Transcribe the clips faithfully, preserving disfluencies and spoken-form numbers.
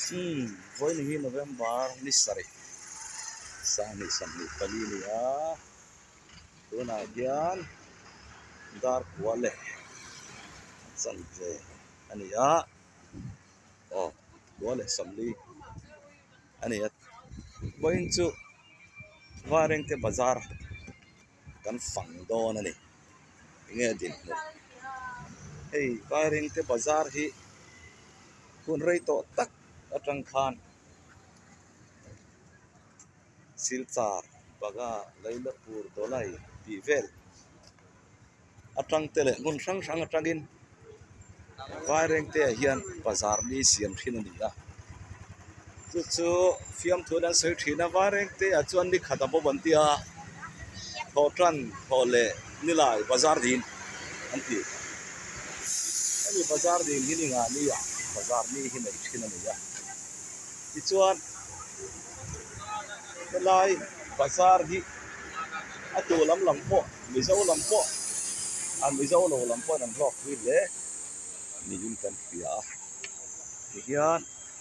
Hmm, voi ni November ni sari. Sang ni samli pali ni a. Tu na dian dar kuale. Sanze. Ani a. Oh, kuale samli. Ani a. Boin chu wareng te bazar kan fang do na ni. Nge din mo. Hey, wareng te bazar hi kun rei to tak atang khan. Silchar baga Lailapur dolai tivel atang tele ngun sang sang atangin vaireng te hian bazar ni siam thin ani a chu chu fiam thuna se thina vaireng te a chuan ni khata bo bantia thotran thole nilai bazar din anti ani bazar din hi ni nga ni ya bazar ni hi nei thin ani ya ti chuan lai bazar hi atu lam lam po mizo lam po an mizo lo lam po nan block wi le ni yun kan pia hian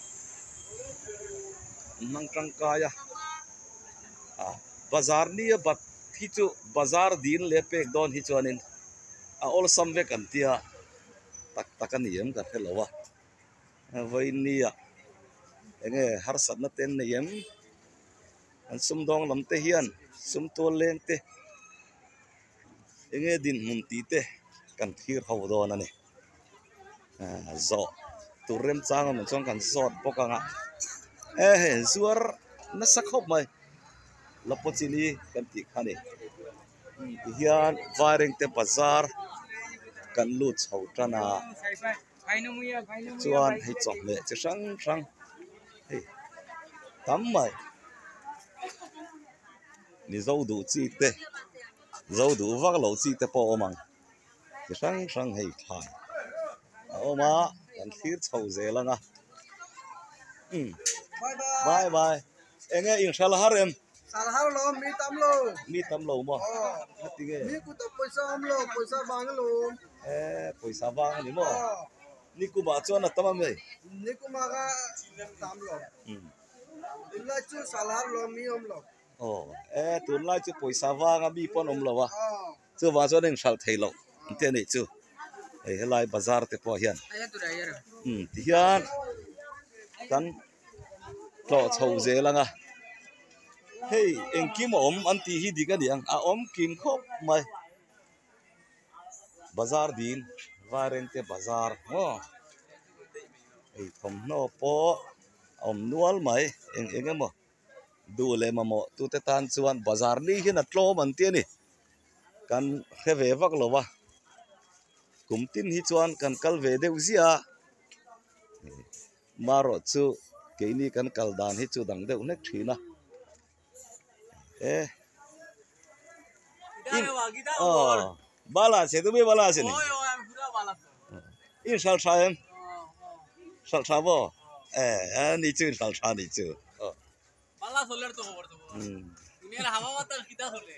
nang tang kaya a bazar ni bat hi chu bazar din le pek don hi chuanin a ol sam ve kan tia tak takan yem ka thelowa voi ni a enge har sat na ten ne yem an sum dong lam te hian sum to leng te enge din mun ti te kan thir ho do na ni a zo turem chang am chong kan zot pokang a eh he zuar na sakhop mai lapochini kan ti khani hian wareng te bazar kan lut chho tana chuan hei chok le chi sang sang hei tam mai ni zo du chi te zo du vak lo chi te po omang chi sang sang hei than oma kan thir chho zelanga um bye bye enge in shal harem sal har lo mi tam lo mi tam lo mo hatinge mi ku to paisa am lo paisa bang lo eh paisa bang ni mo ni ku ba chuan atama me ni ku ma ga tam lo um illa chu sal har lo mi om lo oh eh tun lai chu paisa wang a mi pon om lo wa chu wa chuan in shal thei lo ante ni chu ei helai bazar te po hian aya tu rai ra um ti hian kan to chho zelanga hey engkim om anti hi dikaniang a om kim khop mai bazar din wareng te bazar ho ei thom no po om nual mai eng engemo du le mamo tu te tan chuan bazar ni hin a tlom an ti ni kan kheve vak lowa kumtin hi chuan kan kal ve deuh zia maro chu keini kan kal dan hi chu dang deuh nek thina eh in oh bala se tu be bala se ni in sal sa em sal sa bo eh ni chu sal sa ni chu oh bala soler to khobor to dunia hawa mata kita sole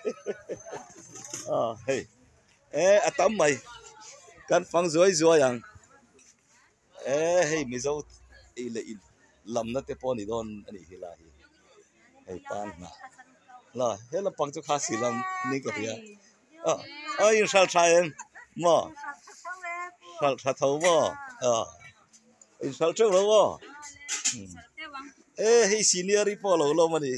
ah hey eh atam mai kan phang zoi zoi yang eh hey mi zo ile in lam na te poni don ani hilahi hey pan na la hela pang chu kha silam ni ka ria ah ai in sal sa em mo sal sa thau bo ah in sal cheu lo bo eh hey senior ri po lo lo mani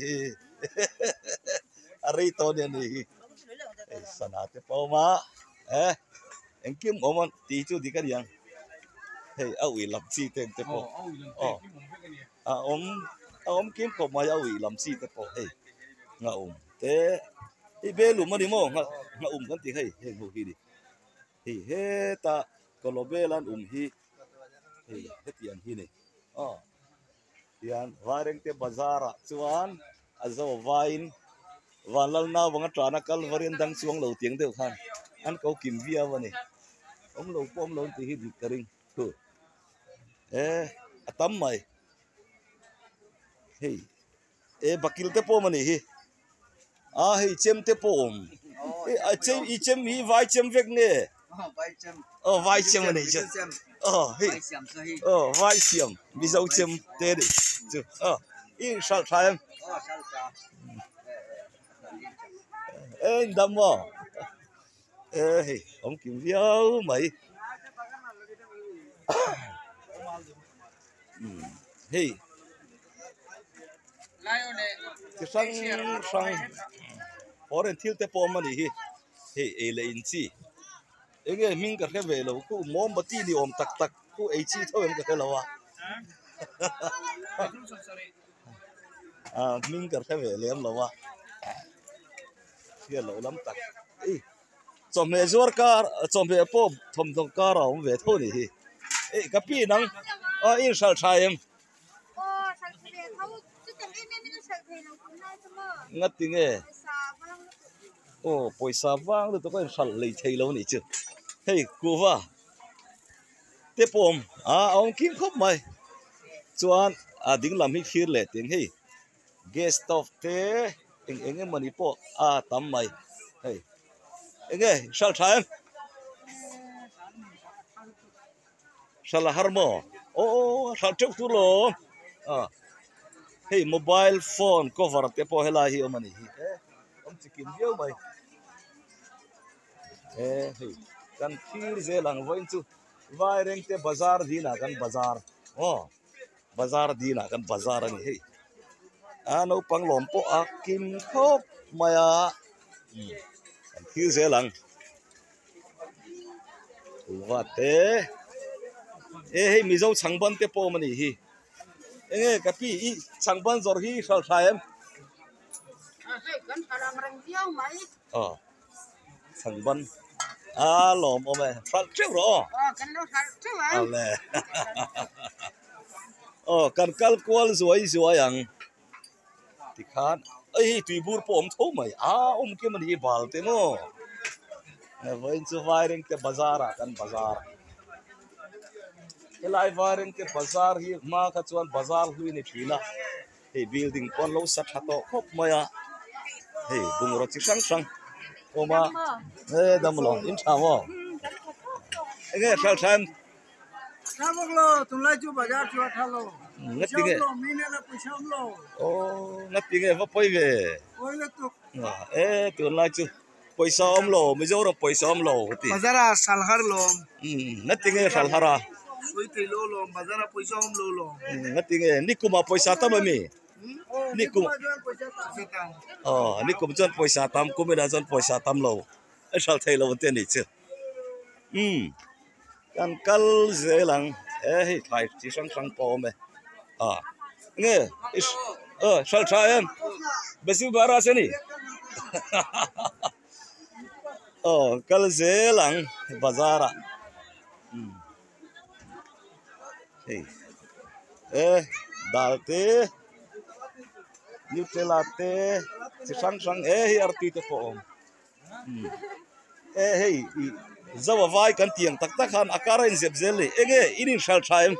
ari to ni ni eh sanate po ma eh engkim omon ti chu dikan yang hey au i lam chi ten te po oh a om a om kim ko ma au i lam chi te po hey nga um te i be lu mani mo nga nga um kan ti hey hey ho hi di hey he ta kolobelan um hi hey hetian hi ni oh yan wareng te bazara chuan azo vain walal na wanga trana kal varian dang chuang lo tiang deuh khan an ko kim via wani om lo pom lo ti hi dik karing tu eh atam mai hey e bakil te po mani hi a hey chem te po om e a chem i chem hi vai chem vek nge oh vai siam này chứ oh hey oh vai siam bị dâu chim tê đi chứ oh in sao sai em em đâm vào ê ông kiếm video mày hey cái sang sang ở đây thiếu tế bò mà đi hey ấy là in chi ấy cái mình cái cái về lâu cứ mồm bát đi ôm tắc tắc cứ ấy chi thôi em cái cái lâu à à mình cái cái về liền lâu à cái lâu lắm tắc ấy cho mẹ zuar car cho mẹ bò thom thom car ông về thôi đi ấy cái pi năng à in sao sai em ngắt tiếng nghe ô pой사 vang được tôi phải lấy thấy lâu này chứ hey cô va tiếp bom à ông kim khóc mày chuan à đừng làm hít khir lệ tiếng hey guest of te anh anh em mình po à tắm mày hey anh nghe sao trái sao là harmo ô sao chụp tu lo à hey mobile phone cover te po hela hi ông mày ông chỉ kiếm video mày eh hey kan thir ze lang voin chu vai reng te bazar dina kan bazar oh bazar dina kan bazar ani hey ano panglom po akim khop maya kan thir ze lang wa te eh hey mi zo changban te po mani hi enge kapi i changban zor hi sal saem ờ thằng Bân à lồm ôm mày phát trước rồi à lẹ ờ cần cal qual rồi rồi ang thì khán ấy tùy bur po om thô mày à om kia mình đi bal thế mo này với chú vai reng cái bazar à kan bazar cái lại vai reng cái bazar hi mà cái chuan bazar hui ni thina hey building con lâu sat hato khop mày à hey bung ro chi sang sang oma eh dam lo in chamo nghe sao xem sao lo tụi lai chú bazar chú thalo ngắt tiếng nghe mình là पैसा lo ô ngắt tiếng nghe vấp quay về ôi là tụ eh tụi lai chú पैसा om lo mi zo ro पैसा om lo ti bazar salhar lo ngắt tiếng nghe salhara suy ti lo lo bazar पैसा om lo lo ngắt tiếng nghe ni kuma पैसा ta mi ni kum ờ ni kum chọn पैसा tam kum mi da chọn पैसा tam lo ai sal thai lo te ni chứ um kan kal ze lang eh hi thai chi sang sang po me à nghe ờ sal tha em besi bara se ni ờ kal ze lang bazara um hey eh dal te Nutella te chi sang sang eh hi arti te po om eh hey zawa vai kan tiang tak tak khan akara in zep zel le enge inin shal thaim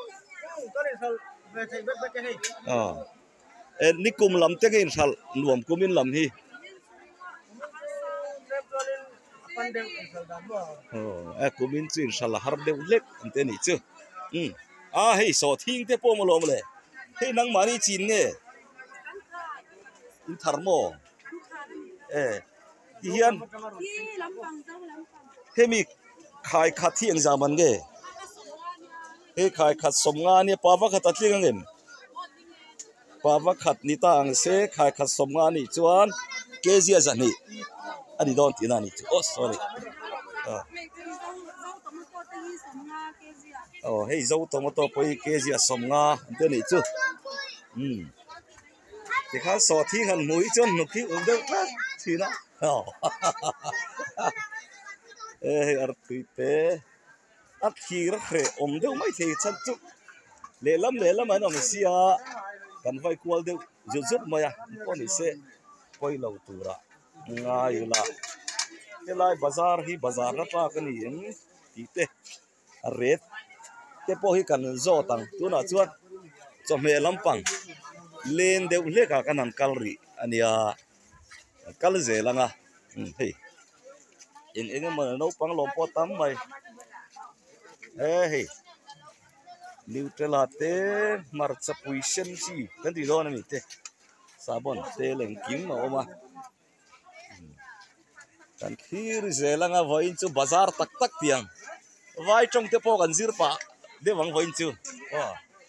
à eh nikum lam te in shal nuam kumin lam hi oh eh kumin chin shal har de lek ante ni chu um à hey so thing te po mo lom le hey nang mani chin nge in tharmo eh hian hemi khai khat thiang zaman ge he khai khat somnga ni pawa khat atling ngem pawa khat ni tang se khai khat somnga ni chuan kezia zani ani don tina ni oh sorry oh hey zo tomato poi kezia somnga ante ni chu um thì khá sò thi hẳn mũi chân một khi uống đâu khác thì nó ê ở tụi té ắt khi rất khỏe ôm đâu mấy thì chân chút lệ lắm lệ lắm mà nó mới xia cần vay qual đâu rút rút mà à con này sẽ quay lâu tù ra ngay là cái lại bazar hi bazar rất là cái này thì té red cái po hi cần do tăng tu nào chuột cho mẹ lắm bằng lên đều lệ cả cái nằm calri anh ya cal dễ lắm à hey eng eng mà nấu pang lom po tam mày eh Nutella-te marcha puisen si kan ti don mi te sabon te leng kim ma oma kan khir zelanga voin chu bazar tak tak tiang vai trong te po kan zir pa de wang voin chu wa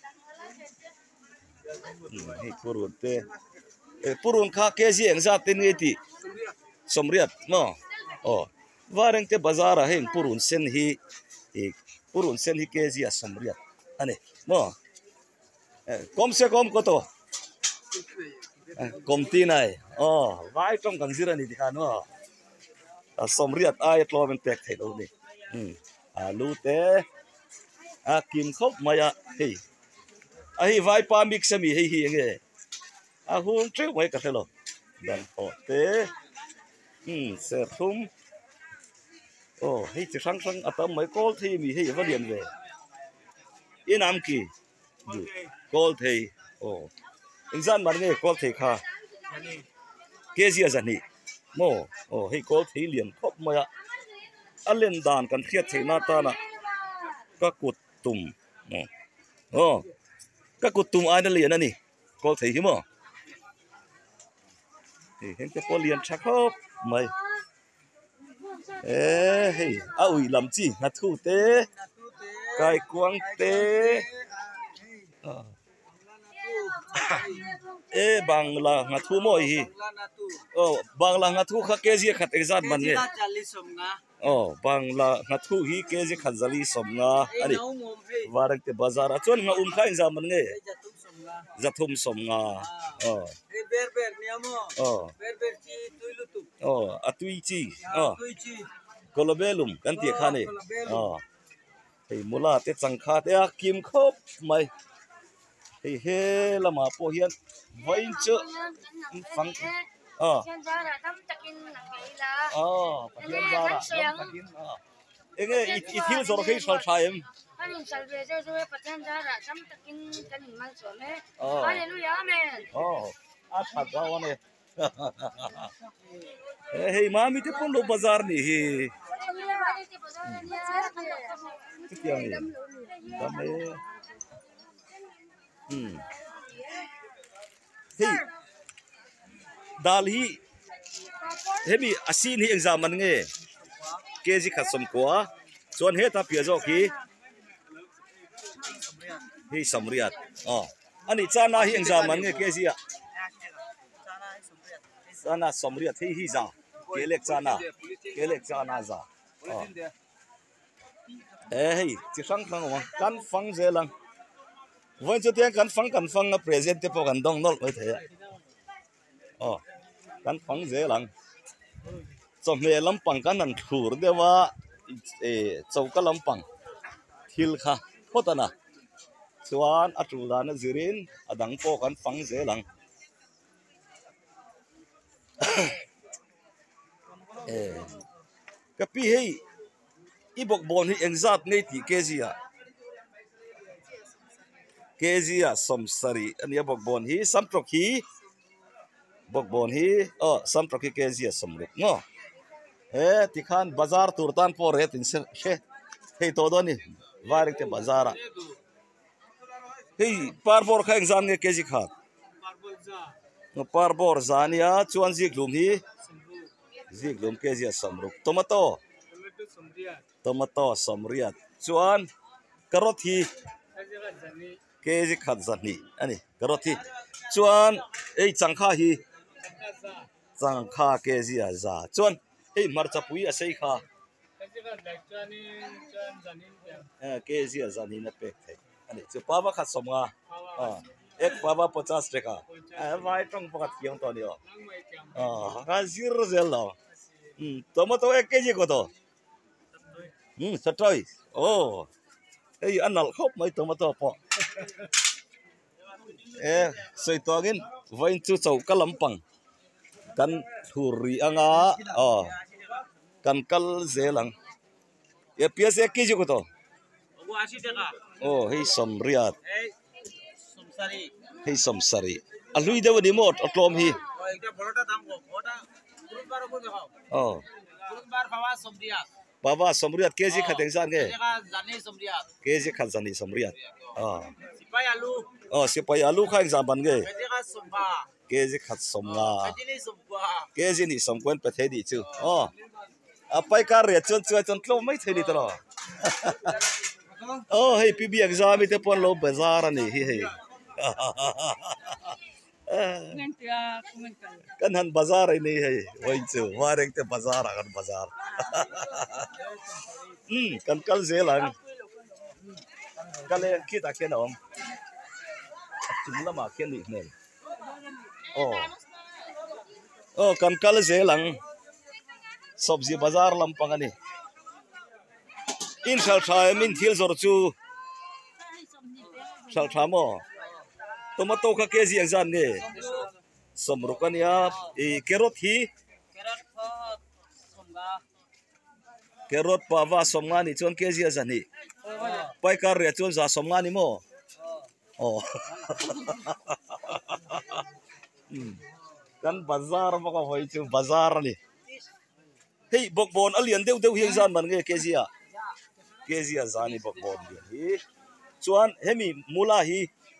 hi purun te e purun kha ke ji eng za te ni ti somriat no o wareng te bazar a heng purun sen hi e purun sen hi ke ji a somriat ane no kom se kom ko to kom ti nai oh vai trong kan zira ni dikha no a somriat ai tlo men pek thei lo ni hm alu te a kim khop maya hei a hi vai pa mix mi hei hi nge a hun tre mai ka thelo dan ho te hm se thum oh hei chi sang sang atam mai kol thi mi hei va lian ve inam ki kol thei oh insan man nge kol thei kha ke ji azani mo oh hei kol thei lian khop maya alen dan kan khiat thei na ta na ka kut tum oh ka kut tum ai na lian ani kol thei hi mo hei hen te pol lian thak khop mai eh hei a ui lam chi na thu te kai kuang te e bangla nga thu mo hi oh bangla nga thu kha ke ji khat exam man nge oh bangla nga thu hi ke ji khat zali som nga ani warak te bazar a chon nga um kha exam man nge zathum som nga oh ber ber niamo oh ber ber chi tuilu tu oh atui chi oh kolobelum kan ti kha ni oh hei mula te changkha te a kim khop mai hei he lama po hian vain chu phang à à pathian zara dam takin à enge it it hil zor khai sal thaim kanin salve zo zo pathian zara dam takin kanin mal so me hallelujah amen oh a that ga one hey mami te pon lo bazar ni hi kiam ni dam e hmm hey dal hi hemi asin hi exam man nge keji khasom kwa chon he ta pia zo ki hi samriat oh ani chana hi exam man nge keji a chana samriat hi hi za kelek chana kelek chana za oh eh hi chi sang thang ma kan phang je lang voi chu tiang kan phang kan phang na present te po kan dong nol oi the oh kan phang je lang cho me lampang kan an thur dewa e chauka lampang thil kha hotana chuan atula na zirin adang po kan phang je lang eh kapi hei ibok bon hi exat nei ti kezia kezia somsari ania bok bon hi samtrok hi bok bon hi oh samtrok hi kezia somruk no eh tikhan bazar turtan po ret in she hei to do ni varik te bazara hei parbor kha exam nge kezi khat no parbor zania chuan zik lum hi zik lum kezia somruk tomato tomato somriat chuan karot hi kezi khat zani ani karot hi chuan ei changkha hi changkha kezi a za chuan ei marcha pui a sei kha eh kezi a zani na pek thai ani chu pawa khat somnga a ek pawa fifty taka a vai tong pakat kiang to ni a ha zir zel lo hm tomato ek kg ko to hm satoi oh ei anal khop mai tomato po eh soi to gin vain chu chau kalampang kan thuri anga oh kan kal zelang e pias ek kg ko to eighty taka oh hei somriat ei somsari hei somsari alui dewa ni mot otlom hi oh ekta boroটা দাম কো ওটা পুরো পারো কো দেখাও oh Bar bawa somriat. Bawa somriat keji khateng san ge. Jani somriat. Keji khat jani somriat. Ah. Sipai alu. Oh sipai alu kha exam ban ge. Keji ka somba. Keji khat somga. Keji ni somba. Keji ni somkwen pe the di chu. Oh. Apai ka re chon chon chon tlo mai thei ni tro. Oh hey P B exam ite pon lo bazar ani hi hey. Kan han bazar ini hai wai chu wareng te bazar akan bazar hmm kan kal zelang kale kita ken om chimla ma ken ni ne oh oh kan kal zelang sabzi bazar lampang ani in shal thai min thil zor chu shal thamo tomato ka keji exam ne somrukan ya e kerot hi Kerat pot somga. kerot pawa somga ni chon keji azani pai kar re chon za somga ni mo oh kan bazar ma ka hoi chu bazar ni hey bokbon alian deu deu hi exam man ge keji a keji azani bokbon hi chuan hemi mula hi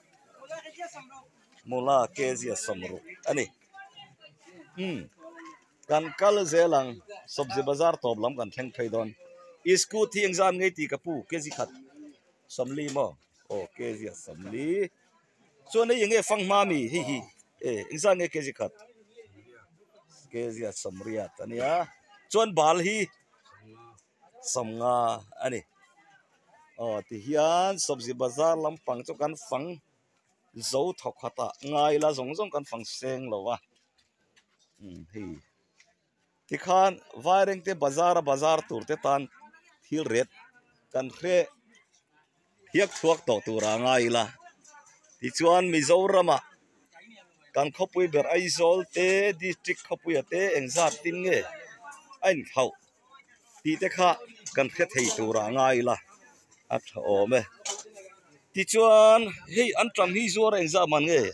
mula keji samru ani hmm kan kal zelang sabzi bazar top lam kan theng thai don isku thi exam ngai ti kapu keji khat samli mo o keji samli so ne yenge fang mami hi hi e exam ngai keji khat keji samriat ania chon bal hi samnga ani o ti hian sabzi bazar lam pang chu kan fang zo thok khata ngai la zong zong kan phang seng lo wa um hi ti khan wireng te bazar bazar tur te tan thil ret kan khe hiak thuak to tura ngai la ti chuan Mizorama kan khopui ber Aizawl te district khopui ate engzat tin nge ain thau ti te kha kan khe thei tura ngai la at ome ti chuan hei an tram hi zuar exam man nge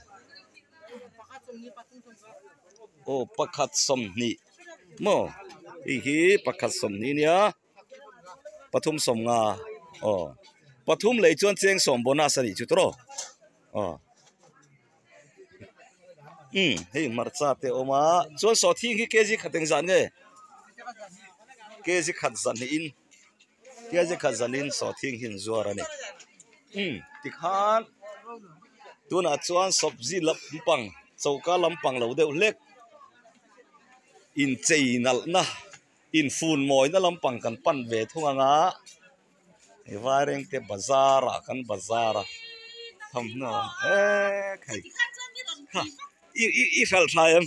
o pakhat som ni mo hi hi pakhat som ni nia pathum som nga o pathum lei chuan cheng som bonus ani chu tro o um hei marcha te oma chuan so thing hi keji khateng zan nge keji khat zan in keji khat zan in so thing hin zuar ani um ti khan tuna chuan sabzi lampang chauka lampang lo deuh lek in cheinal na in fun moi na lampang kan pan ve thunga nga e wareng te bazara kan bazara thamna e khai ha i i i fal thaim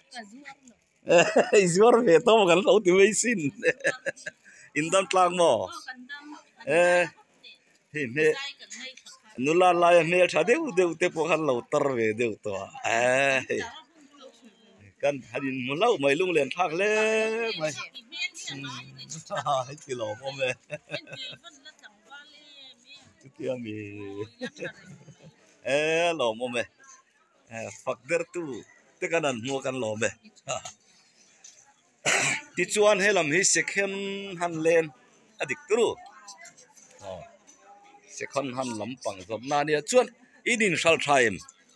e zuar ve to kan lo ti mai sin in dam tlang mo e hi me nula la me tha deu deu te po khan lo tar ve deu to e kan hadin mulau mai lung len thak le mai hai kilo mo me ti ami e lo mo me e fak der tu te kanan mo kan lo me ti chuan helam hi second han len adik tru oh second han lampang job na nia chuan idin shal thaim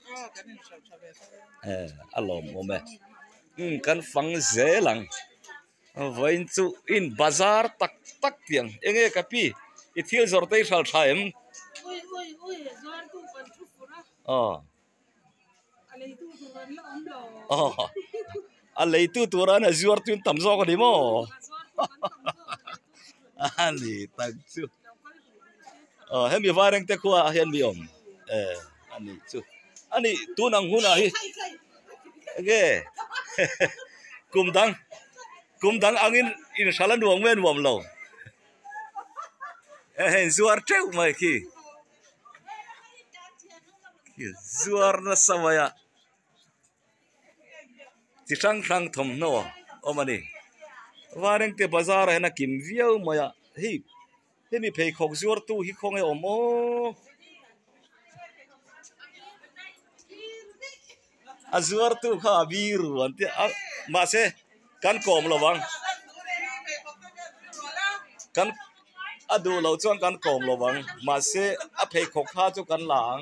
eh alom mo me um kan fang zelang vain chu in bazar tak tak tiang enge kapi i thil zor te shal thaim ui ui ui zor tu kan thu pura oh alei tu tu ran la om lo oh a lei tu turan a zuar tun tam zo ko ni mo ani tak chu oh hemi wareng te khuwa hian mi om eh ani chu ani tunang huna hi ge kumdang kumdang angin in salan duang men wom lo eh zuar teu mai ki ki zuar na samaya ti sang sang thom no omani wareng te bazar hena kim viau maya hi hemi phei khok zuar tu hi khong e omo azuar tu kha biru ante ma se kan kom lo wang kan adu lo chuan kan kom lo wang ma se a phei khok kha chu kan lang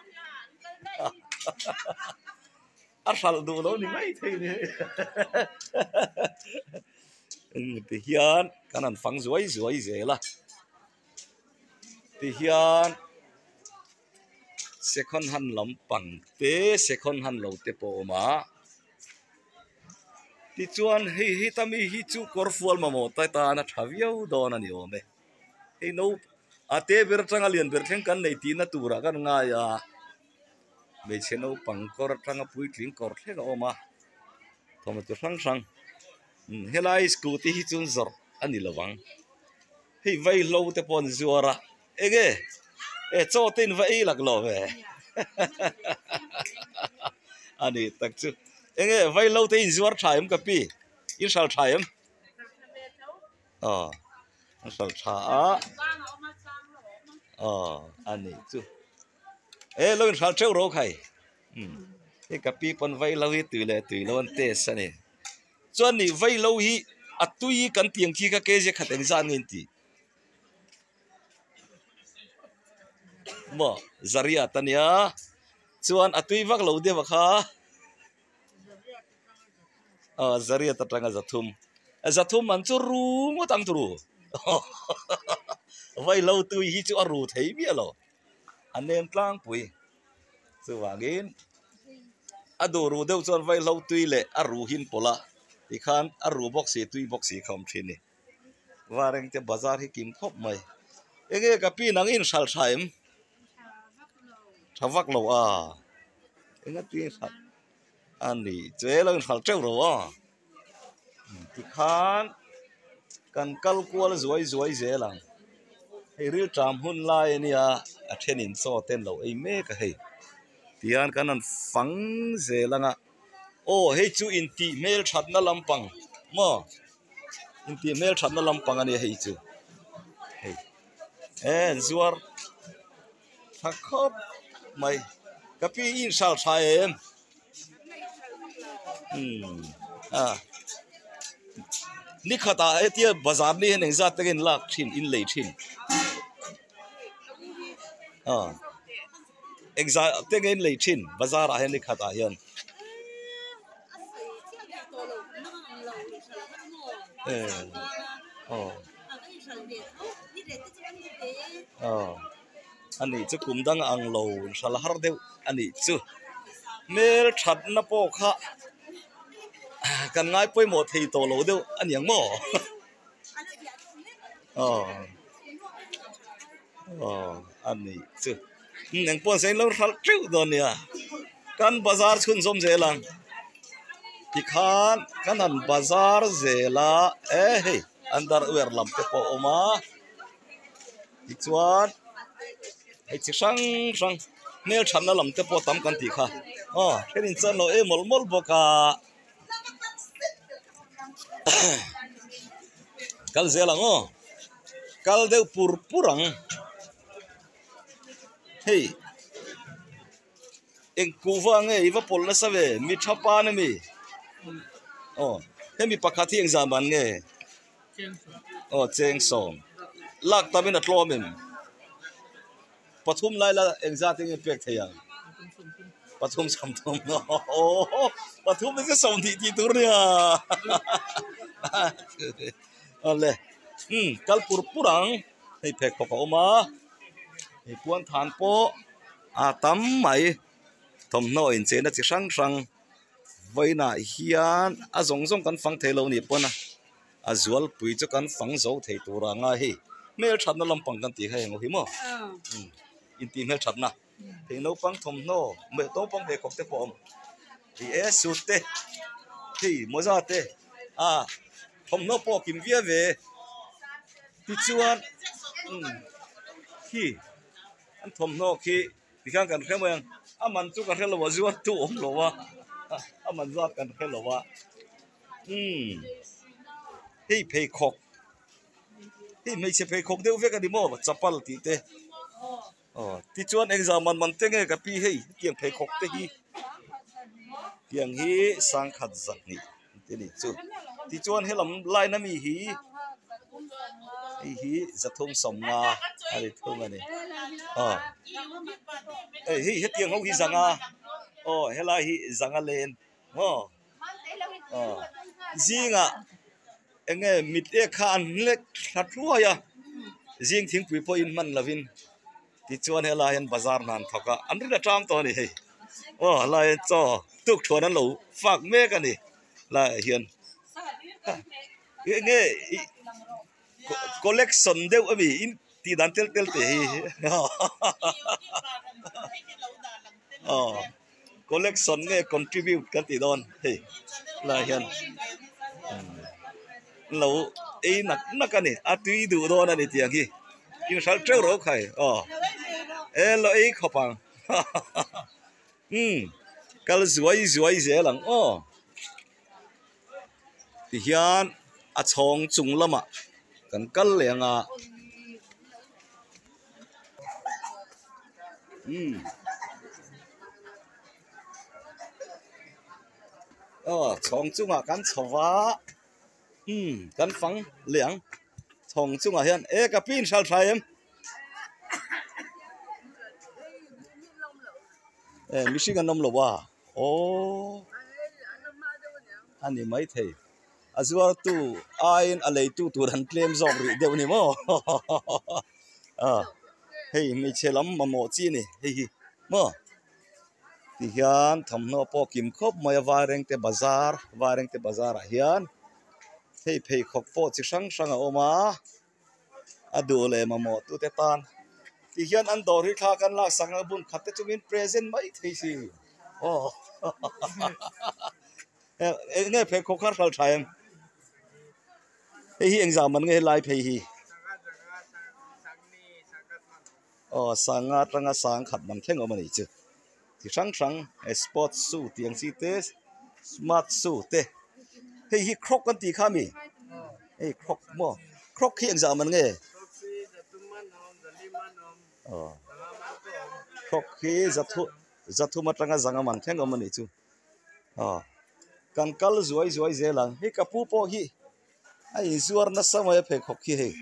a sal du lo ni mai thei ni ti hian kan an phang zuai zuai ze la ti hian second hand lampang te second hand lo te po ma ti chuan hi hi tami hi chu korfual ma mo tai ta na thaviau don ani ome hei no ate ber tanga lian ber theng kan nei ti na tura kan nga ya me cheno pangkor tanga pui tling kor thega oma thoma tu sang sang helai scooty hi chun zor ani lawang hei vai lo te pon zuara ege e cho tin vai lak lo ve ani tak chu enge vai lo te in zuar thaim ka pi in sal thaim ờ sal tha ờ ani chu e lo in sal treu ro khai hm e ka pi pon vai lo hi tu le tu lo an te sa ni chuan ni vai lo hi atui kan tiang ki ka ke je khateng zan ngin ti mo zaria tania chuan atui vak lo de wa kha a zaria ta tanga zathum zathum man chu ru mo tang tru vai lo tui hi chu aru thei bia lo anem tlang pui chu wangin adu ru deu chuan vai lo tui le aru hin pola ti khan aru box si tui box si khom thini wareng te bazar hi kim khop mai ege ka pi nang in sal thaim thavak lo a enga ti sat ani chelo khal treu ro a ti khan kan kal kwal zuai zuai zelang hei ril tram hun lai ania a thenin so ten lo ei me ka hei tian kan an phang zelanga o hei chu in ti mel thatna lampang mo in ti mel thatna lampang ani hei chu hei en zuar thakop mai kapi in sal thaem hm à ni khata etia bazar ni hen za takin lak thin in lei thin à exa takin lei thin bazar a hen ni khata hian eh oh oh ani chu kumdang ang lo sal har deu ani chu mel that na po kha kan ngai poi mo thei to lo deu an yang mo oh oh ani chu nang pon sei lo thal tru don ya kan bazar chun som zelang ti khan kan an bazar zela eh hey andar wer lam te po oma ti chuan hei chi sang sang mel than na lam te po tam kan ti kha oh therin chan lo e mol mol boka kal zelang o kal deu purpurang hei eng kuwang e iwa pol na save mi thapa na mi oh hemi pakhathi eng zaman nge oh cheng som lak tamin atlomim pathum laila eng zating pek theyang pathum samthum no oh pathum se som thi ti tur nia ale hm kal purpurang hei phek khop oma hei puan than po a tam mai thom no in chena chi sang sang voina hian a zong zong kan phang thelo ni pona a zual pui chu kan phang zo thei tura nga hi mel that na lampang kan ti hai ngo hi mo hm in ti mel that na thei no pang thom no me to pang phek khop te pom ti e su te hi moza te a thom no po kim via ve ti chuan hi an thom no khi ti khang kan khem yang aman chu ka khelo wa zuat tu om lo wa aman zat kan khelo wa hm hei phei khok hei mei se phei khok deu ve ka di mo chapal ti te oh ti chuan exam man man te nge ka pi hei tiang phei khok te hi tiang hi sang khat zat ni te ni chu ti chuan helam lai na mi hi hi za thum som nga ari thum ani oh ei hi he tiang ho hi zanga oh hela hi zanga len oh oh zinga enge mit e khan lek thatua ya zing thing pui po in man lavin ti chuan hela hen bazar nan thoka anri da tram to ni hei oh la en cho tuk thuan an lo fak me ka ni la hian nge collection deuh ami in ti dan tel tel te hi oh collection nge contribute kan ti don hei la hian lo e nak nak ani atui du don ani tiang hi in sal treu ro khai oh e lo e khopang hm kal zuai zuai ze lang oh ti hian a chong chung lama kan kal lenga hm oh chong chunga kan chowa hm kan phang liang chong chunga hian e ka pin sal thaim e Michigan nom lo wa oh ani mai thei azwar tu ain alei tu tur han claim zok ri deu ni mo ah hei mi chelam mamo chi ni hei mo ti hian thamno po kim khop mai wareng te bazar wareng te bazar a hian hei phei khop po chi sang sang a oma adu le mamo tu te tan ti hian an dor hi tha kan la sang bun khatte chumin present mai thei si oh e nge phei khop khar sal thaim hi exam man nge lai phei hi oh sanga tanga sang khat man thleng o mani chu ti sang sang sport su tiang si te smart su te hei hi krok kan ti kha mi ei krok mo krok hi exam man nge oh krok hi zathu zathu matanga zanga man thleng o mani chu oh kan kal zuai zuai zelang hi kapu po hi ai zuar na samay phe khok khi he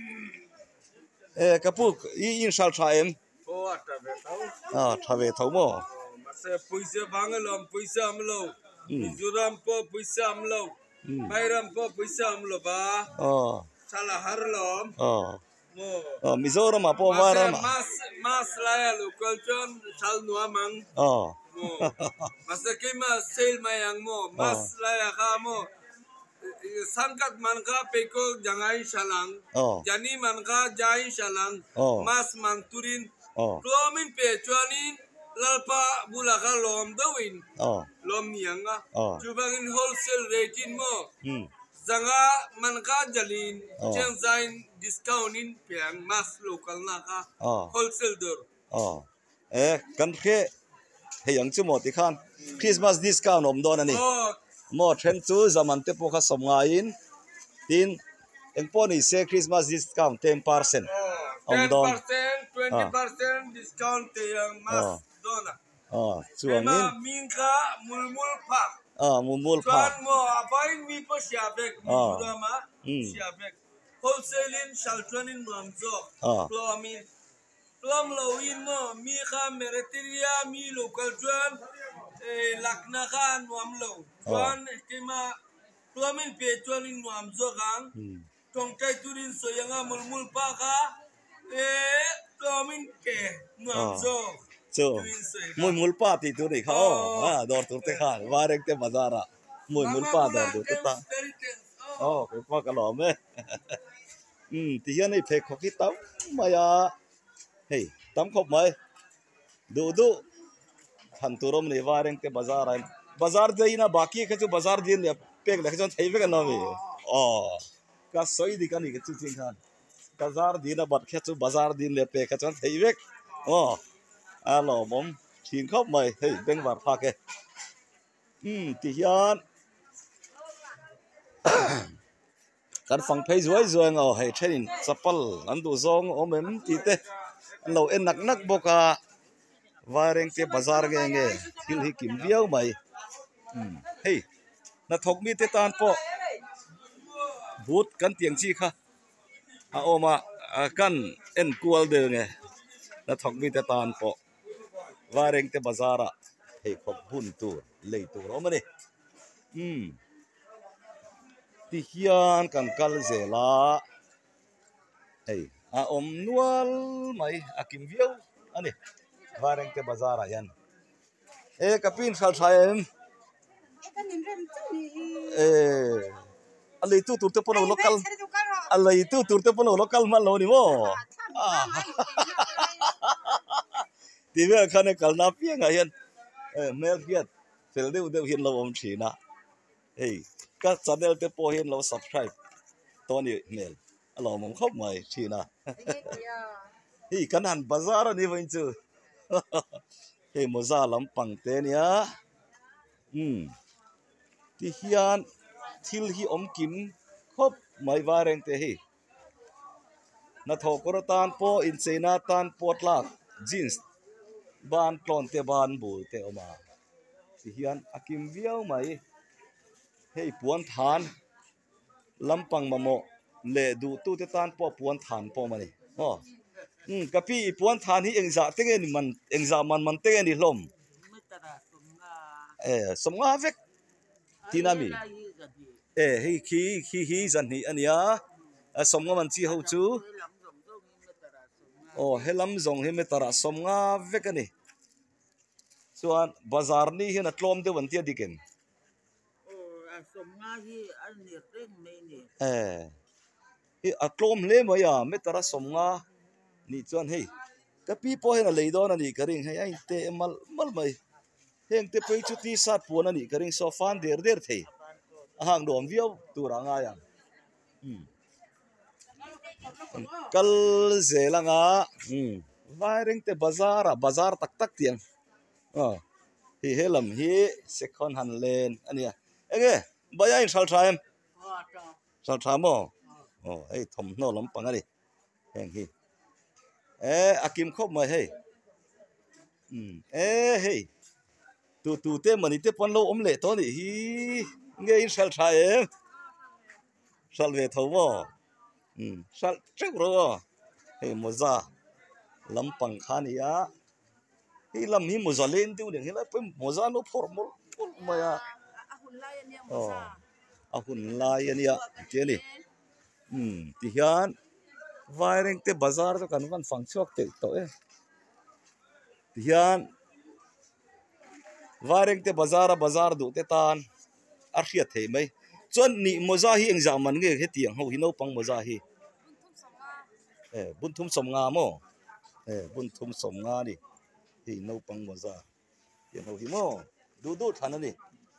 e kapuk i in sal thaim o ata be tau ah thabe thomo ma se puisa bangalom puisa amlo mizoram po puisa amlo bairam po puisa amlo ba oh sala harlom oh mo oh mizoram po waram mas mas laya local jon sal nuamang oh mo mas ke ma sale mayang mo mas laya ka mo sangkat manka peko jangai salang oh jani manka jai salang oh mas manturin oh klomin pe chuanin lalpa bulaka lom dawin oh lom nianga oh chubangin wholesale rate in mo hmm zanga manka jalin oh chen zain discount in piang mas local naka oh wholesale dor oh eh kan khe heyang chu mo ti khan Christmas discount om don ani oh mo then chu zaman te po kha som nga in tin engpo ni se Christmas discount ten percent om ten don percent twenty percent discount te yang mas oh dona oh chuang in minka mulmul pa ah mumul pha chuan mo abain mi po siabek Ah. murama Mm. siabek wholesale in shaltran in mamzo Ah. plomin plom lo in mo mi kha mereteria mi local chuan eh lakna khan wamlo chuan kema plomin pe chuan in mamzo gang hmm tong kai turin soyanga mulmul pa kha eh plomin ke mamzo so mui mul pa ti tu ni kha oh ah dor tu te kha warek te bazara mui mul pa dor tu te ta oh ke pa ka lo me hm ti hian ei phe kho ki tau maya hey tam khop mai du du than turom ni wareng te bazar ai bazar deina baki kha chu bazar din le pek le kha thei ve ka no mi oh ka soi di ka ni ke chu ching khan bazar dina bat kha chu bazar din le pek kha chu thei ve oh alo mom thin khop mai hey beng war pha ke hm ti hian kan phang phei zuai zuai ngo hey thein chapal an du zong omem ti te lo en nak nak boka wareng te bazar nge nge hil hi kim viau mai hm hey na thok mi te tan po but kan tiang chi kha a oma kan en kual de nge na thok mi te tan po wareng te bazara hei khop hun tur lei tur omani um ti hian kan kal zela hei a om nual mai akim viau ani wareng te bazara yan e kapin sal thaim e alei tu tur te pono local alei tu tur te pono local man lo ni mo ti ve khane kalna pianga hian mel hian fel deu deu hin lo om thina ei ka channel te po hin lo subscribe toni mel alo mong khop mai thina hi kanan bazar ani vain chu ei moza lampang te nia um ti hian thil hi om kim khop mai wareng te hi na thokor tan po in chena tan potlak jeans ban tlon te ban bul te oma ti hian akim viau mai hei puan than lampang mamo le du tu te tan po puan than po mani ho um kapi puan than hi engza te nge ni man engza man man te ni hlom eh somnga vek tinami eh hi khi hi hi zan hi ania a somnga man chi ho chu oh helam zong hi me tara somnga vek ani chuan bazar ni hi na tlom de wan tia diken eh hi atlom le maya me tara somnga ni chuan hei kapi po hena leidon ani karing hei ai te mal mal mai heng te pe chu ti sat puan ani karing so fan der der thei ahang dom viau tura nga yang um kal zelanga um wareng te bazara bazar tak tak tiang ah hi helam hi second hand len ania enge baya in sal thaim sal thamo oh ei thom no lam pangari heng hi eh akim khop mai hei um eh hei tu tu te mani te pon lo om le to ni hi nge in sal thaim sal ve thomo um sal trek ro hei moza lampang khania hi lam hi moza len tu ding hi la pe moza no formal pul maya oh ahun lai ania ke ni um ti hian wareng te bazar to kan kan phang chok te to e ti hian wareng te bazara bazar du te tan a hriat thei mai chon ni moza hi engza man nge he tiang ho hi no pang moza hi eh bun thum som nga mo eh bun thum som nga ni hi no pang moza tiang ho hi mo du du than ani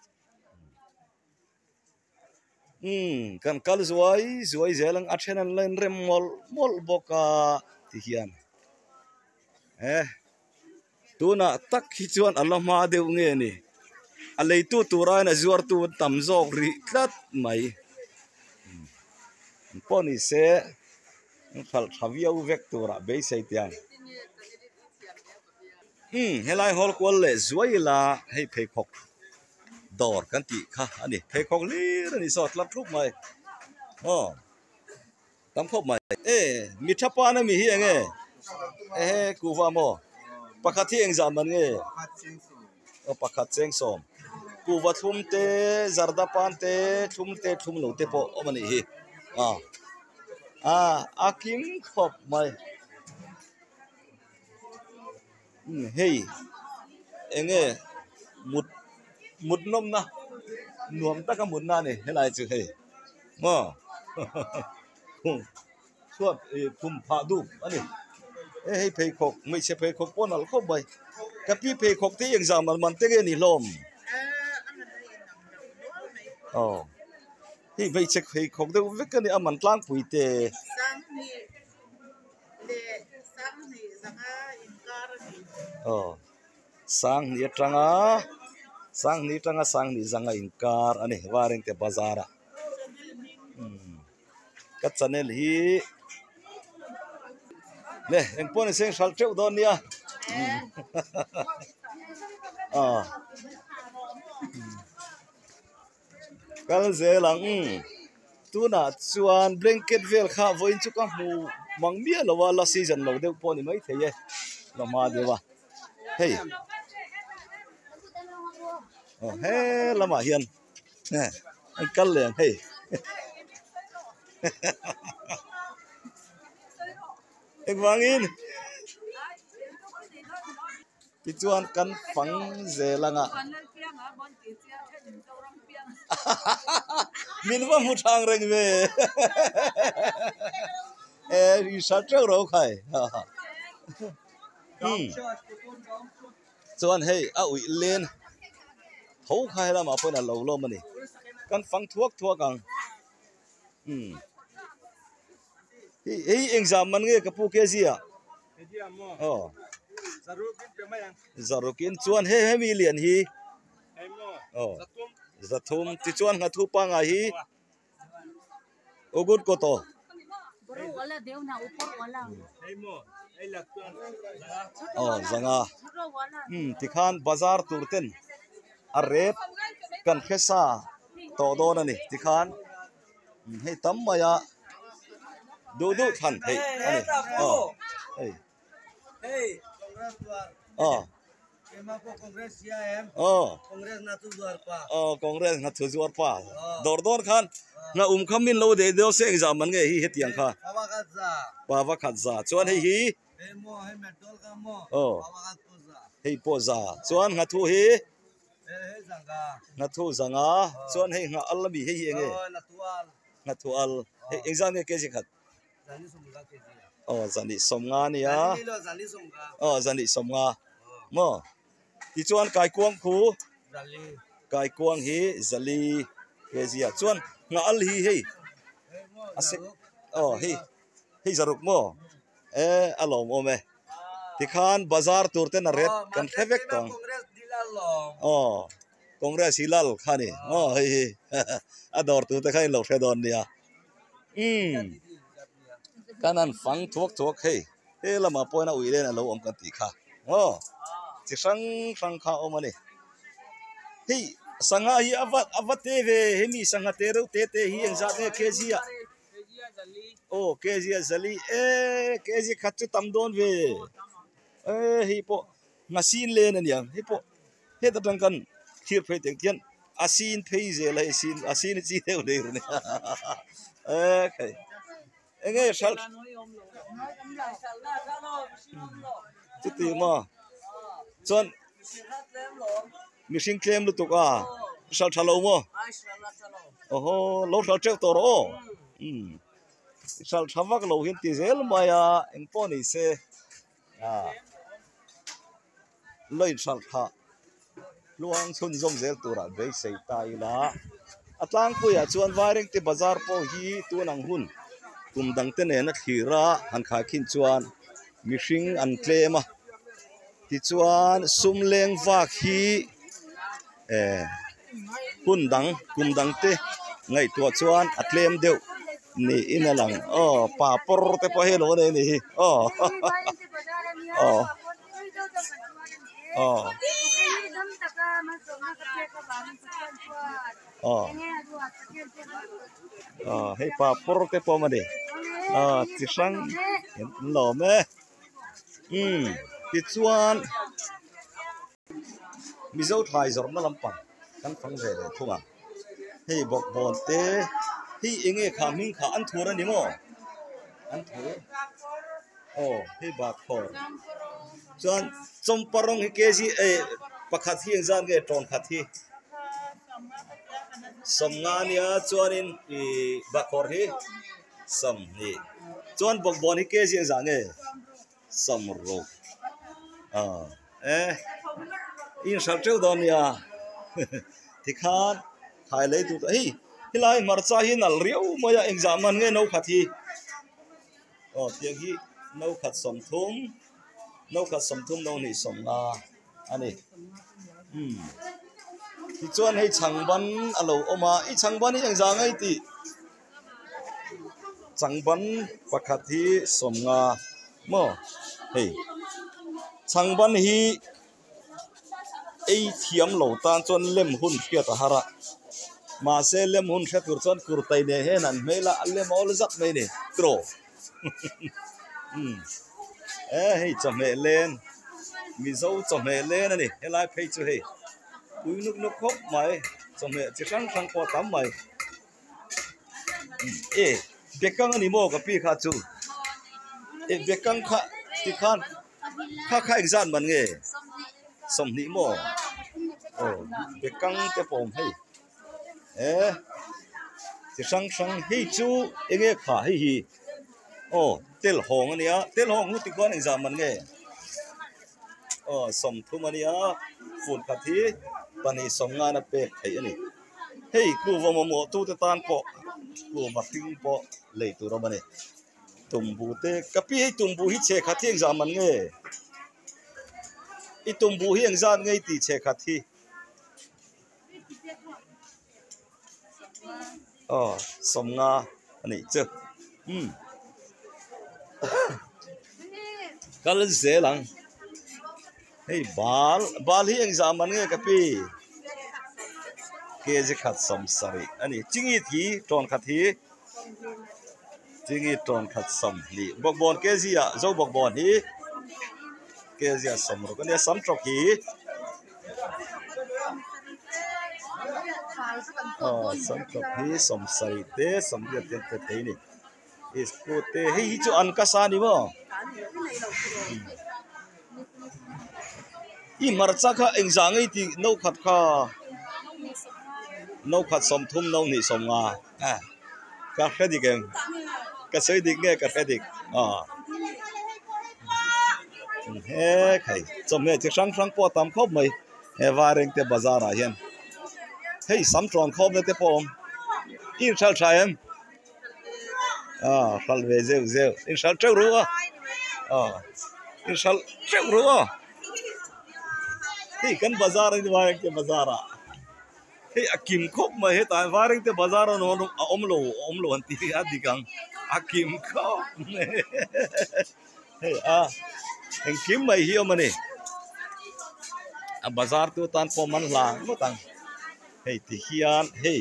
um kan kal zuai zuai zelang a then an len rem mol mol boka ti hian eh tuna tak hi chuan alama deu nge ni a leitu tura na zuar tu tam zok ri tlat mai poni se phal thaviau vek tura be sei tiang um helai hol kwal le zuai la hei phei khok dor kan ti kha ani phei khok li ni so tlap thuk mai oh tam khop mai eh mi thapa na mi hi enge eh ku wa mo pakhat hi engza man nge o pakhat cheng som ku wa thum te zarda pan te thum te thum lo te po omani hi ah ah akim khop mai um hei enge mut mut nom na nuam ta ka mut na ni helai chu hei mo khum suat e khum pha du ani e hei phei khok mai se phei khok pon al khop bai ka pi phei khok te exam man man te ge ni lom oh hi vei che phei khok de vek ka ni aman tlang pui te sang ni le sang ni zanga inkar ni oh sang ni tanga sang ni tanga sang ni zanga inkar ani wareng te bazara um ka channel hi le en pon seng sal treu don nia ah kal zelang tuna chuan blanket vel kha voin chu ka hmu mang bia lo wa la season lo deu po ni mai thei lo ma de wa hey oh he lama hian nè anh cắt liền hey anh vang in cái chuan căn phẳng dễ lăng ạ mình vẫn một thằng rồi về ê đi sát trâu đâu khai chuan hey à ui lên thấu khai là mà phải là lâu lâu mà nè căn phẳng thuốc thuốc càng um hi hi exam man nge kapu ke zia oh zarukin chuan he he mi lian hi oh zathum ti chuan nga thu pa nga hi ogut ko to oh zanga hmm ti khan bazar turten a ret kan khesa to do na ni ti khan he tam maya du du than hey ani oh hey hey oh ema ko congress sia em oh congress na tu duar pa oh congress na thu zuar pa dor dor khan na um khamin lo de do se exam man nge hi hetiang kha bawa khat za bawa khat za chuan hi hi hey mo hey medol ka mo oh bawa khat po za hey po za chuan nga thu hi hey zanga nga thu zanga chuan hey nga al mi hi hi nge oh na tual nga thu al hey exam nge ke ji khat zani somga ke ji oh zani somnga ni ya zani lo zani somga oh zani somnga mo ti chuan kai kuang khu zali kai kuang hi zali ke zia chuan nga al hi hei hey mo ase oh hi hi zaruk mo e alom ome ti khan bazar turte na ret kan thevek tong congress dilalo oh congress hilal khani oh hi hi ador tu te khain lo thedon nia um kanan phang thuak thuak hei he lama poina uilen alo om kan ti kha oh chi sang sang kha om ani hei sanga hi avat avate ve hemi sanga te ro te te hi ang zat ne kezia oh kezia zali e kezi khachu tamdon ve e hi po ngasin len ani ang hi po he ta tang kan thir phei teng tian asin phei je lai sin asin chi theu le ru ne e kai enge sal ti ti ma chon mishing claim lu tu ka sal thalo mo oho lo thal chek to ro um sal thavak lo hin ti zel maya eng po ni se à loin sal kha luang chun zom zel tura be sei tai la atlang pu ya chuan waring te bazar po hi tu nang hun kum dang te ne na thira han kha khin chuan mishing an claim a ti chuan sumleng vak hi eh hun dang kum dang te ngai tua chuan atlem deu ni inalang oh pa por te po he lo ne ni oh oh oh oh oh hey pa por te po ma de ah ti sang lo me um ti chuan mi zo thai zor na lampang kan phang ve le thunga hei bok bon te hi enge kha ming kha an thura ni mo an thu oh hei ba khor chuan chom parong hi ke ji e pakhat hi zan ge ton khat hi somngania chuanin i ba khor hi som ni chuan bok bon hi ke ji zang e som ro ah eh in sal treu don ya ti khan thai lấy tu hi hilai marcha hi nal riau maya exam man nge no khathi oh tiang hi no khat som thum no khat som thum no ni som na ani um ti chuan hei changban alo oma i changban hi exam ai ti changban pakhat hi som nga mo hei changban hi ei thiam lo tan chon lem hun khia ta hara ma se lem hun kha tur chon kur tai ne he nan mela lem ol zak mai ne tro um ê hey chom mẹ lên mi dâu chom mẹ lên này cái lại phải chú hey cúi nước nước khóc mày chom mẹ chỉ sang sang qua tắm mày ê biết căng anh mua cái pi khát chú ê biết căng khát thì khan khát khát exam mình nghe sầm nỉ mua ồ biết căng cái phòng hay ê chỉ sang sang hey chú anh nghe khá hay hi ồ tel hong anh nhá tel hong lúc thì con exam mình nghe ồ sầm thu mình nhá phun khát thì bạn ấy sầm ngã nắp bể thấy anh hey cô vào mà mua tu tự tan po cô mà phim po lấy tu rồi mình tum bu te kapi hey tum bu hi che khát thì exam mình nghe ít tum bu hi exam ngay thì che khát thì ờ sầm ngã anh ấy chứ um cái là dễ lắm hey bal bal hi exam man nge kapi ke je khat som sari ani chingi thi ton khat thi chingi ton khat som li bok bon ke zia zo bok bon hi ke zia som ro kan sam trok hi ờ sam trok hi som sari te som ye te te te ni isko te hi chu an ka sa ni mo i marcha kha exam ei ti no khat kha no khat som thum no ni som nga à ka khadi kem ka sei dik nge ka khadi à he khai chom me chi sang sang po tam khop mai he wareng te bazar a hian hey sam tron khop ne te pom in sal chaem à sal ve zeu zeu in sal treu ru à in sal treu ru à hey kan bazar ni wareng te bazar a hey akim khop ma he ta wareng te bazar no omlo omlo anti adikang akim khop hey a en kim mai hi mani a bazar tu tan po man la mo tang hey ti hian hey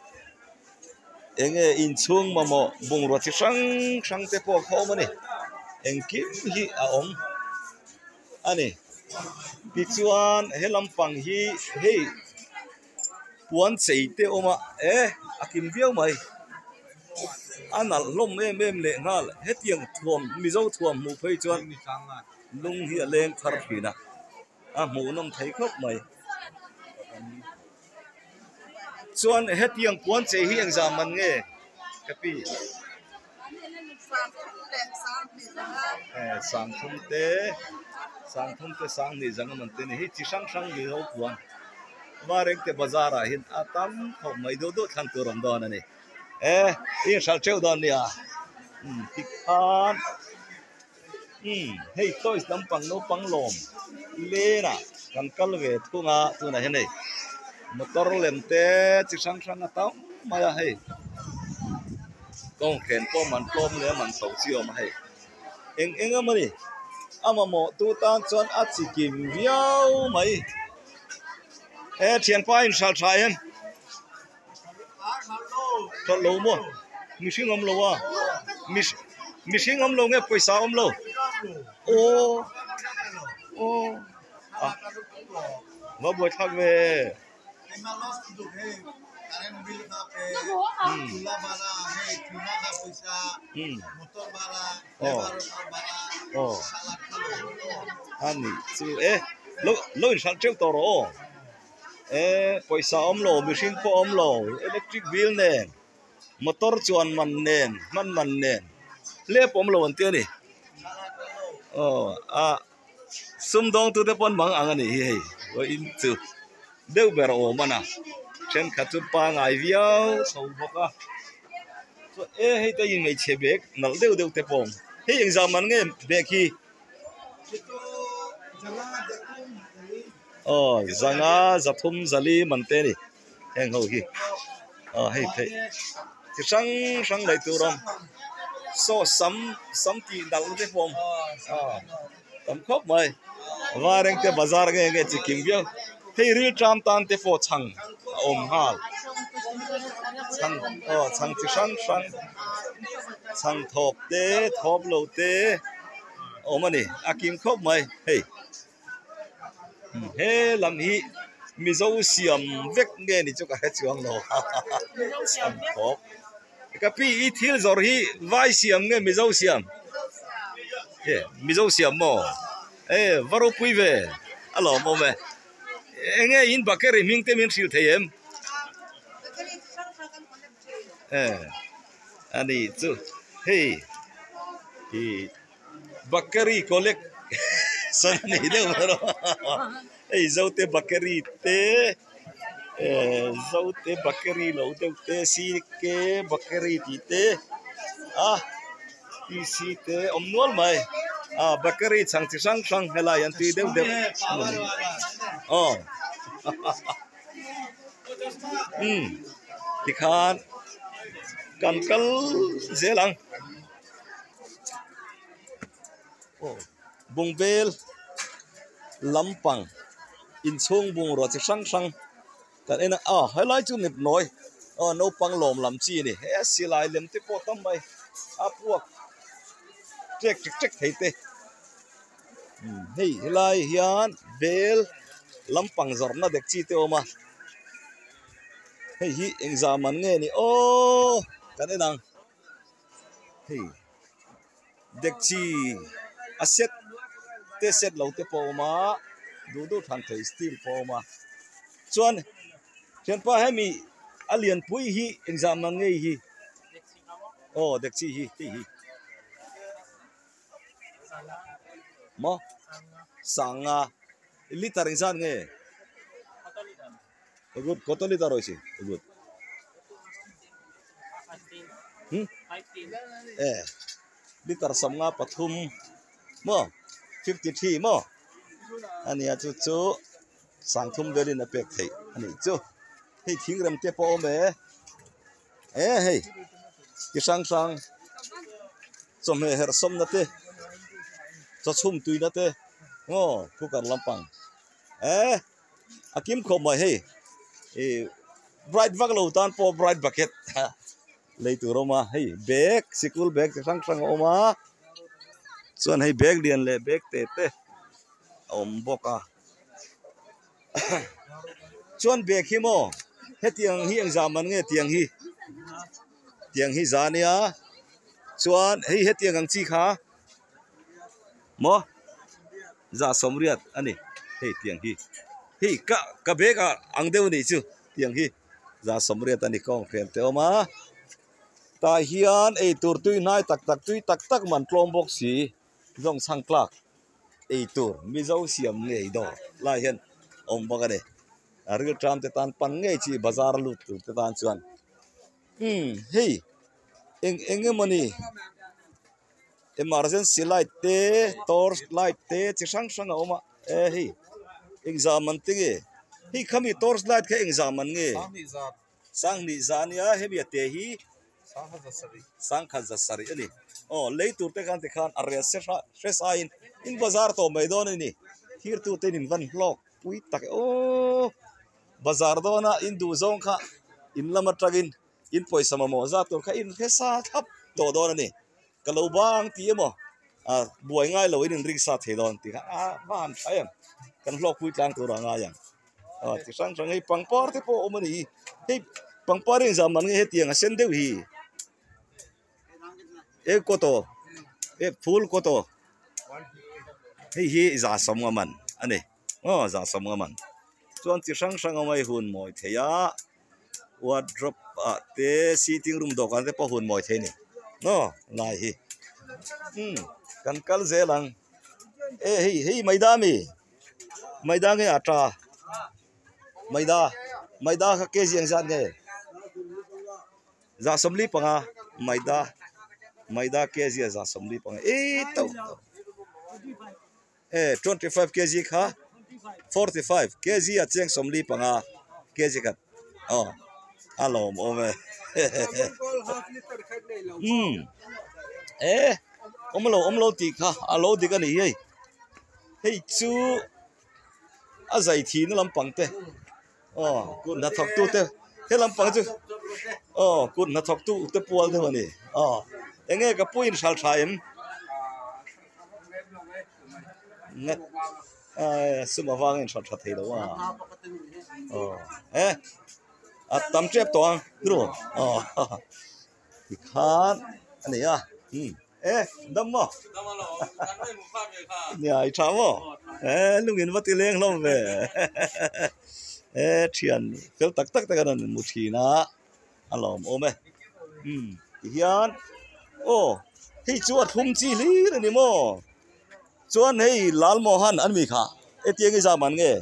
enge in chung ma mo bung ro chi sang sang te po kho mani en kim hi a om ani pi chuan he lampang hi hey puan sei te oma e akim viau mai anal lom em em le ngal he tiang thuam mi zo thuam mu phei chuan lung hi leng thar phina a mu nom thei khop mai chuan he tiang puan sei hi exam man nge kapi e sang thum te sang thum te sang ni jang man te ni hi chi sang sang ni lo puan wareng te bazar a hin atam khop mai do do thang tu rom don ani e in sal cheu don ni a um tikhan um hey toys dam pang no pang lom le na kan kal ve thunga tu na hen nei motor lem te chi sang sang atam maya hey kong khen po man plom le man so chiom ma hey eng eng amani ama mo tu tan chon a chi kim viau mai e thian pa in sal trai em thot lo mo mi sing om lo wa mi mi sing om lo nge paisa om lo o o à wa boy thak ve oh ani chu e lo lo in sal treu to ro e paisa om lo machine po om lo electric bill nen motor chuan man nen man man nen le pom lo an te ni oh a sum dong tu te pon mang ang ani hi o in chu deu ber o mana chen khatu pa ngai viau so boka so e hei ta yin ngai chebek nal deu deu te pom hei exam man nge beki oh zanga zathum zali mante ni heng ho hi oh hei thei chi sang sang dai tu rom so sam sam ti dal te pom ah tam khop mai wareng te bazar nge nge chi kim viau hei ri tram tan te fo chang om hal chang oh chang chi sang sang sang thop te thop lo te ôm anh akim khóc mày hey hey làm hi mi dâu xiêm vét nghe ni cho cả hết chuang lo sang thop cái pi ít thiếu rồi hi vai xiêm nghe mi dâu xiêm hey mi dâu xiêm mo hey varo pui về alo mo me nghe in bakeri ming te min sil thei em eh ani chu hey hi bakeri collect san ni de maro hey zau te bakeri te eh zau te bakeri lo te te si ke bakeri ti te ah ti si te om nual mai ah bakeri chang chi sang sang hela yan ti de de oh hmm ti khan kan kal zelang oh bungbel lampang in chung bung ro chi sang sang kan ena ah highlight chu nip noi oh no pang lom lam chi ni he silai lem te po tam mai apuak trek trek trek thei te hei hilai hian bel lampang zorna dek chi te oma hei hi exam an nge ni oh kan enang hei dek chi aset te set lo te po ma du du than thei steel po ma chuan chen pa hemi alien pui hi exam an nge hi oh dek chi hi hi hi mo sanga liter insan nge good koto liter hoisi good hmm eh liter samnga pathum mo fifty-three mo ani a chu chu sangthum velin a pek thei ani chu hei thingrem te po me eh hei ki sang sang chom he her som na te cho chum tui na te ngo ku kar lampang eh akim kho mai hei e bright vak lo tan po bright bucket lei tu roma hei bag sikul bag sang sang oma chuan hei bag lian le bag te te om boka chuan bag hi mo he tiang hi exam an nge tiang hi tiang hi zania chuan hei he tiang ang chi kha mo za somriat ani hei tiang hi hei ka ka bega ang deu ni chu tiang hi za somriat ani kong khem te oma ta hian ei tur tui nai tak tak tui tak tak man tlom bok si zong sang klak ei tur mi zo siam ngei do la hian om baka de aril tram te tan pan ngei chi bazar lut tu te tan chuan hm hei eng engemani emergency light te torch light te chi sang sang oma eh hi exam an tinge hi khami torch light kha exam an nge sang ni zania hebia te hi sang kha zasari ani oh leitur te kan te khan arya se se sain in bazar to maidon ni hir tu te nin van block pui tak oh bazar do na in du zong kha in lama tragin in poisa mo za tur kha in phesa thap to do ni kalau bang ti mo a buai ngai lo in ring sa the don ti kha a van thayam kan block pui tlang tu ra nga yang a ti sang sang ei pangpar te po omani hei pangpar ring zaman nge he tiang a sen deu hi e koto e full koto hei hi za som man ani oh za som man chuan ti sang sang mai hun moi theya wardrobe a te sitting room dokan te po hun moi the ni no lai hi hm kan kal zelang e hei hei maida mi maida nge ata maida maida kha ke jiang zan nge za somli panga maida maida kg za somli pang e to eh twenty-five kg kha forty-five kg a cheng somli panga kg khat oh alom ome hm eh omlo omlo ti kha alo di ka ni hei hei chu azai thi na lampang te oh kun na thok tu te he lampang chu oh kun na thok tu te pual de ni oh enge ka puin sal thaim ngat ai suma wangin sal tha thei lo wa oh eh at tam trep to ang ro oh ti khan ani ya hm eh dam mo ni ai cha mo eh lungin wat ti leng lom ve eh thian fel tak tak ta kan mu thi na alom ome hm hian oh hi chu thum chi li ni mo chuan hei lal mohan an mi kha etiang i zaman nge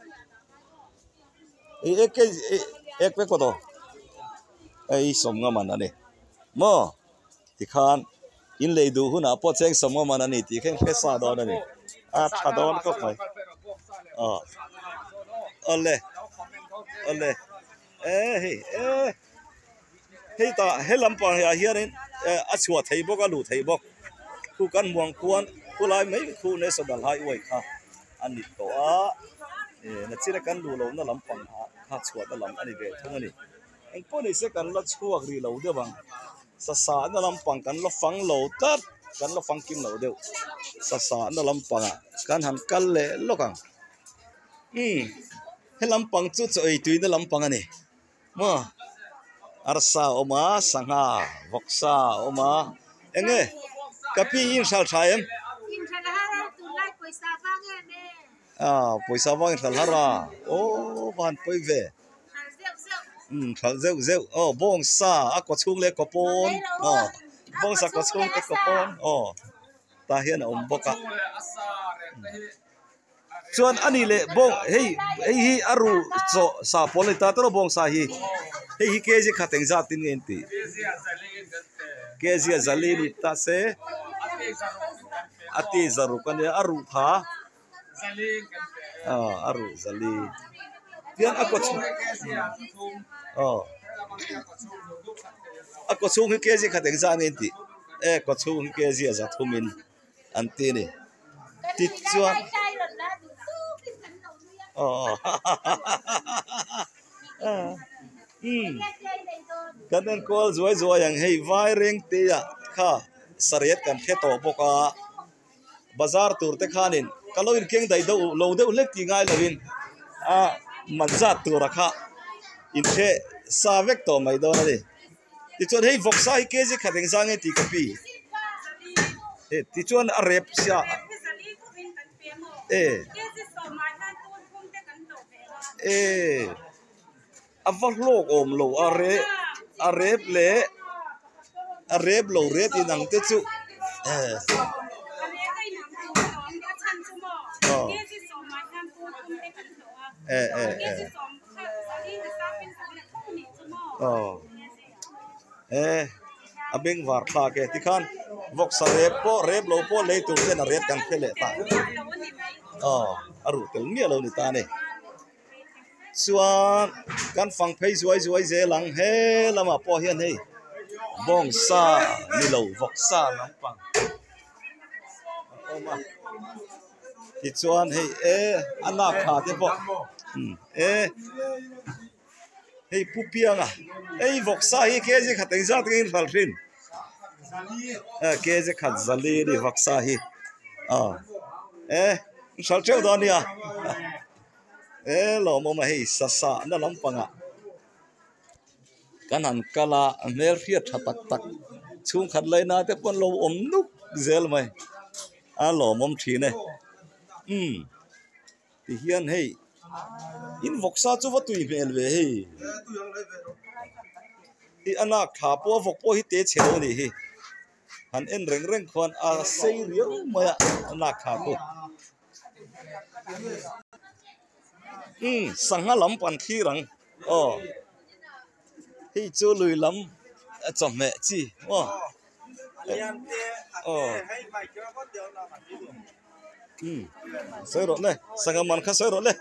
e ek ek pe ko to ai som nga man ani mo ti khan in le du huna po cheng som nga man ani ti khen pesa do ani a tha don ko khoi a ole ole eh hey eh hey ta helam pa ya hianin a chua thei bok a lu thei bok khu kan muang kuan khu lai mai khu ne so dal hai wai kha ani to a e na chira kan lu lo na lam pang ha kha chua da lam ani ve thung ani eng po ni se kan la chuak ri lo de bang sa sa na lam pang kan lo fang lo tat kan lo fang kim lo de sa sa na lam pang a kan han kal le lo kang hm he lam pang chu chu ei tui na lam pang ani ma arsa oma sangha voksa oma enge kapi in sal thaim in thalhara tu lai paisa bange ne à paisa wang thal hara o ban poi ve zeu zeu um thal zeu zeu oh bong sa a ko chung le ko pon oh bong sa ko chung te ko pon oh ta hian om boka chuan ani le bong hei hei hi aru cho sa pon le ta to bong sa hi hei hi keji khateng za tin ngen ti keji zali ni ta se ati zaru kan ya aru tha ah aru zali tian ako chung oh ako chung hi keji khateng za ngen ti e ko chung keji za thumin anti ni ti chuan oh hm kanen kol zoi zoi yang hei vai reng te ya kha sariat kan the to boka bazar tur te khanin kaloin keng dai do lo de lek ti ngai lovin a manza tur rakha in the savek to mai do na de ti chon hei voksa hi keji khateng sang ti kapi e ti chon a rep sia e e avak lok om lo are arep le arep lo re ti nang te chu eh eh eh eh oh eh abeng war kha ke ti khan vok sa rep po rep lo po le tu te na rep kan phele ta oh aru tel mi lo ni ta ne chuan kan fang phei zuai zuai ze lang he lama po hian hei bong sa ni lo vok sa lam pang oma ti chuan hei e ana kha te po hm e hei pupianga ei vok sa hi ke je khateng za tin fal thin a ke je khat zali ri vok sa hi a e sal cheu don ya e lo mo ma hei sa sa na lam panga kan han kala mel riat tha tak tak chung khat leina te pon lo om nuk zel mai a lo mom thi ne hm ti hian hei in voksa chu wa tui mel ve hei i ana kha po vok po hi te chelo ni hi han en reng reng khon a sei riu ma ana kha ko hm sangha lam pan khi rang oh hi chu lui lam chom me chi oh oh hm soi ro le sangha man kha soi ro le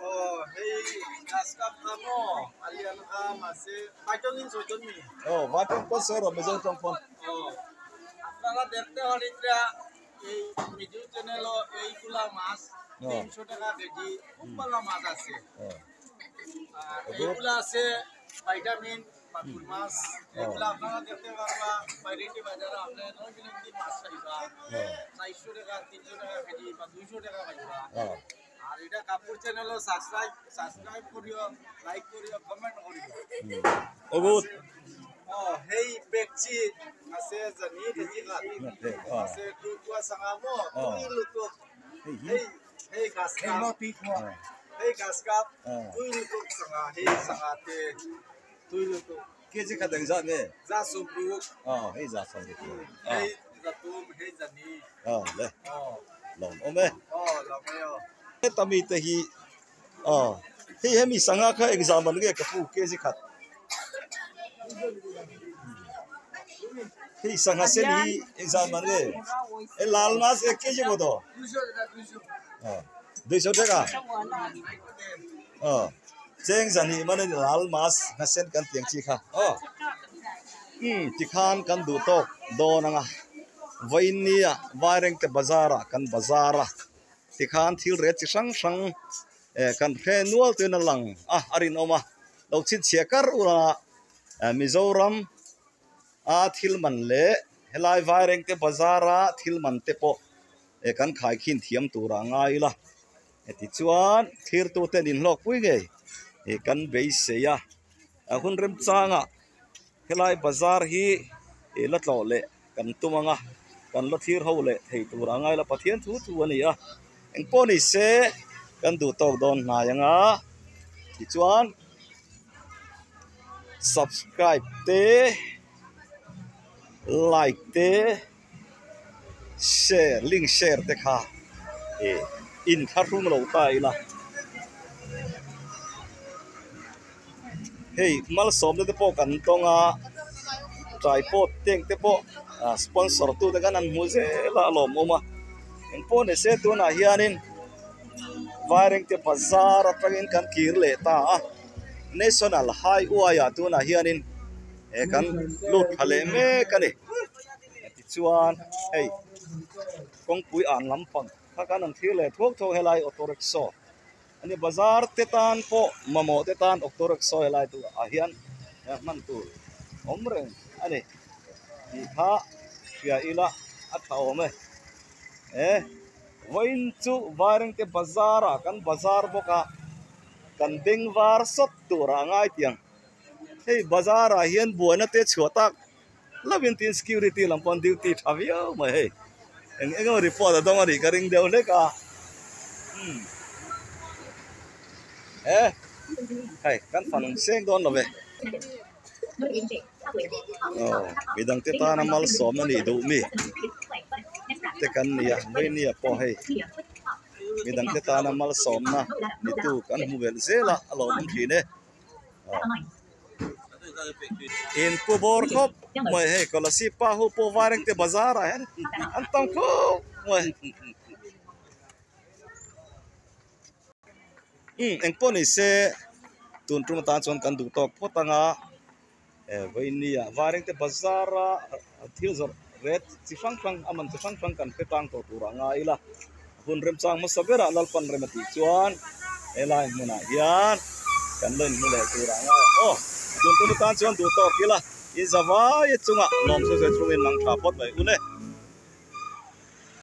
oh va ton ko soi ro me jong tong pon আপনারা দেখতে হলিত্রা এই মিডিউ চ্যানেল এইগুলা মাছ তিনশো টাকা কেজি খুব ভালো মাছ আছে এইগুলা আছে vitamin mas lang na dito mga pairiti bazar आपने नौ किलो की माछ चाहिए চারশো টাকা তিনশো টাকা কেজি বা দুইশো টাকা পাইবা আর এটা কাপুর চ্যানেল সাবস্ক্রাইব সাবস্ক্রাইব করিও লাইক করিও কমেন্ট করিও ওগুত 어 헤이 백지 আছে জানি দেখিলা আছে টুকুয়া সাঙ্গামো তুইলুতো হেই হেই গাছকা হেই গাছকা তুইলুতো সাঙ্গা হেই সাঙ্গাতে তুইলুতো কেজি খাদাং জানে যা সুব্রুক 어 헤이 자선 헤이 자툼 헤이 자니 어 네. 어 롱 오메 어 라메요 tami tahi 어 hi hemi sanga kha exam an ge kapu keji khat hi sanga se hi exam an ge e lal mas ek keji bodo 어 দুইশো টাকা 어 jeng jani mane lal mas na sen kan tiang chi kha 어 음 tikhan kan du tok do nanga vainia wareng te bazara kan bazara tikhan thil re chi sang sang e kan phe nual tu na lang a arin oma lo chin chekar ura mizoram a thil man le helai wareng te bazara thil man te po e kan khai khin thiam tura ngai la e ti chuan thir tu te din lok pui ge e kan bei se ya a hun rem changa helai bazar hi e la tlo le kan tumanga kan lo thir ho le thei tura ngai la pathian thu thu ani a eng poni se kan du tok don na yanga ti chuan subscribe te like te share link share te kha e in kharum lo tai la hey mal som te po kan tonga tripod teng te po sponsor tu te kan an mu se la lom oma eng pone se tu na hianin wareng te bazar atangin kan kirle ta national highway ya tu na hianin e kan lut phale me kani ti chuan hey kong pui an lampang kha kan an thile thok thok helai auto rickshaw ani bazar te tan po mamo te tan auto rickshaw helai tu a hian man tu omreng ani ti kha ya ila athawme eh wain chu wareng te bazara kan bazar boka kan ding war sot tura ngai tiang hey bazara hian buana te chuatak lovin tin security lampon duty thavio ma hey eng eng report adong ari karing deu le ka hm eh hey kan fan seng don love oh bidang te ta na mal som ni du mi te kan nia mai nia po hey bidang te ta na mal som na ni tu kan mu bel zela alo mun thi ne in pu bor khop moi hey ko la si pa hu po wareng te bazar a an tang ko moi hm eng po ni se tun trum ta chon kan du tok potanga e vainia wareng te bazar a thil zor red chi fang fang aman chi fang fang kan pe tang to tura nga ila hun rem chang ma sabera lal pan rem ti chuan elai muna hian kan len mu le tura nga oh tun tun ta chuan du tok kila i zawa ye chunga lom so se chungin mang tha pot bai ule